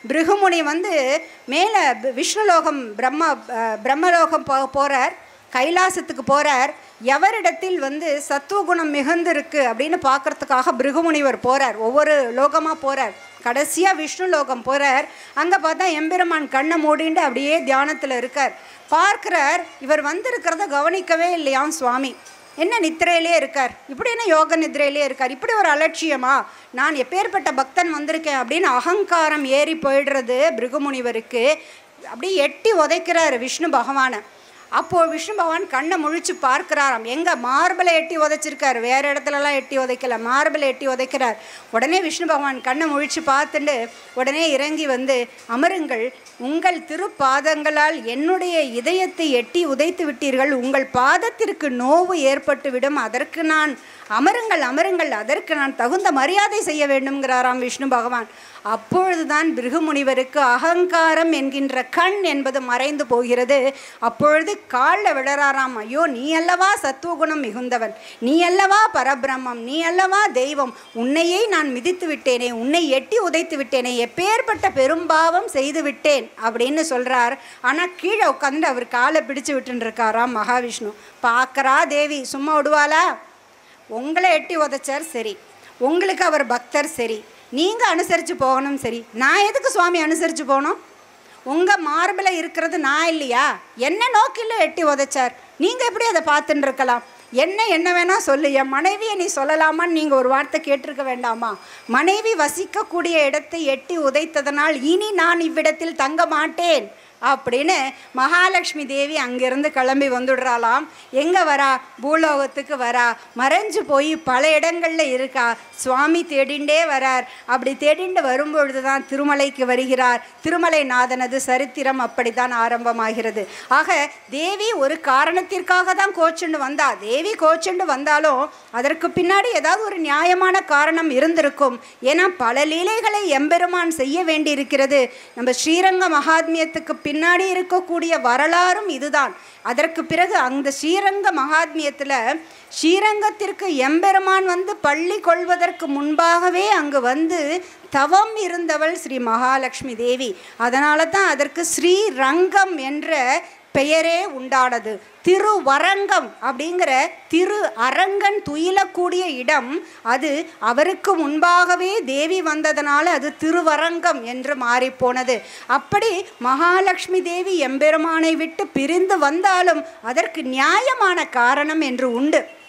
பிருகுமுனி வந்து மேலே விஷ்ணுலோகம் பிரம்மலோகம் போகிறார், கைலாசத்துக்கு போகிறார். எவரிடத்தில் வந்து சத்துவகுணம் மிகுந்து இருக்குது அப்படின்னு பார்க்குறதுக்காக பிருகுமுனிவர் போகிறார். ஒவ்வொரு லோகமாக போகிறார். கடைசியாக விஷ்ணு லோகம் போகிறார். அங்கே பார்த்தா எம்பெருமான் கண்ணை மூடிண்டு அப்படியே தியானத்தில் இருக்கார். பார்க்குறார், இவர் வந்திருக்கிறத கவனிக்கவே இல்லையாம் சுவாமி. என்ன நித்திரையிலே இருக்கார், இப்படி என்ன யோக நித்திரையிலே இருக்கார், இப்படி ஒரு அலட்சியமா, நான் எப்பேற்பட்ட பக்தன் வந்திருக்கேன் அப்படின்னு அகங்காரம் ஏறி போயிடுறது பிருகுமுனிவருக்கு. அப்படியே எட்டி உதைக்கிறார் விஷ்ணு பகவானை. அப்போது விஷ்ணு பகவான் கண்ணை முழிச்சு பார்க்குறாராம். எங்கே மார்பலை எட்டி உதைச்சிருக்கார், வேறு இடத்துலலாம் எட்டி உதைக்கல, மார்பலை எட்டி உதைக்கிறார். உடனே விஷ்ணு பகவான் கண்ணை முழிச்சு பார்த்துட்டு உடனே இறங்கி வந்து, அமருங்கள், உங்கள் திருப்பாதங்களால் என்னுடைய இதயத்தை எட்டி உதைத்து விட்டீர்கள், உங்கள் பாதத்திற்கு நோவு ஏற்பட்டுவிடும், அதற்கு நான் அமருங்கள் அமருங்கள், அதற்கு நான் தகுந்த மரியாதை செய்ய வேண்டும்ங்கிறாராம் விஷ்ணு பகவான். அப்பொழுதுதான் பிருகுமுனிவருக்கு அகங்காரம் என்கின்ற கண் என்பது மறைந்து போகிறது. அப்பொழுது காலில் விழறாராம். ஐயோ, நீ அல்லவா சத்துவகுணம் மிகுந்தவன், நீ அல்லவா பரபிரம்மம், நீ அல்லவா தெய்வம், உன்னையே நான் மிதித்து விட்டேனே, உன்னை எட்டி உதைத்து விட்டேனே, எப்பேற்பட்ட பெரும்பாவம் செய்து விட்டேன் அப்படின்னு சொல்கிறார். ஆனால் கீழே உட்காந்து அவர் காலை பிடிச்சு விட்டுருக்காராம் மகாவிஷ்ணு. பார்க்குறா தேவி, சும்மா விடுவாளா? உங்களை எட்டி உதைச்சார் சரி, உங்களுக்கு அவர் பக்தர் சரி, நீங்கள் அனுசரித்து போகணும் சரி, நான் எதுக்கு சுவாமி அனுசரித்து போகணும்? உங்கள் மார்பில் இருக்கிறது நான் இல்லையா? என்ன நோக்கில் எட்டி உதைச்சார், நீங்கள் எப்படி அதை பார்த்துட்டு இருக்கலாம்? என்ன வேணால் சொல்லு, என் மனைவியை நீ சொல்லலாமான்னு நீங்கள் ஒரு வார்த்தை கேட்டிருக்க வேண்டாமா? மனைவி வசிக்கக்கூடிய இடத்தை எட்டி உதைத்ததனால் இனி நான் இவ்விடத்தில் தங்க மாட்டேன் அப்படின்னு மகாலட்சுமி தேவி அங்கேருந்து கிளம்பி வந்துடுறாளாம். எங்கே வரா? பூலோகத்துக்கு வரா. மறைஞ்சு போய் பல இடங்களில் இருக்கா. சுவாமி தேடிண்டே வரார். அப்படி தேடிண்டு வரும்பொழுது தான் திருமலைக்கு வருகிறார். திருமலை நாதனது சரித்திரம் அப்படி தான் ஆரம்பமாகிறது. ஆக தேவி ஒரு காரணத்திற்காக தான் கோச்சுண்டு வந்தா. தேவி கோச்சுண்டு வந்தாலும் அதற்கு பின்னாடி ஏதாவது ஒரு நியாயமான காரணம் இருந்திருக்கும். ஏன்னா பல லீலைகளை எம்பெருமான் செய்ய வேண்டியிருக்கிறது. நம்ம ஸ்ரீரங்க மகாத்மியத்துக்கு பின்னாடி இருக்கக்கூடிய வரலாறும் இதுதான். அதற்கு பிறகு அந்த ஸ்ரீரங்க மகாத்மியத்தில் ஸ்ரீரங்கத்திற்கு எம்பெருமான் வந்து பள்ளி கொள்வதற்கு முன்பாகவே அங்கு வந்து தவம் இருந்தவள் ஸ்ரீ மகாலட்சுமி தேவி. அதனால தான் அதற்கு ஸ்ரீரங்கம் என்ற பெயரே உண்டானது. திருவரங்கம் அப்படிங்கிற திரு அரங்கன் துயிலக்கூடிய இடம் அது. அவருக்கு முன்பாகவே தேவி வந்ததனால அது திருவரங்கம் என்று மாறிப்போனது. அப்படி மகாலட்சுமி தேவி எம்பெருமானை விட்டு பிரிந்து வந்தாலும் அதற்கு நியாயமான காரணம் என்று உண்டு.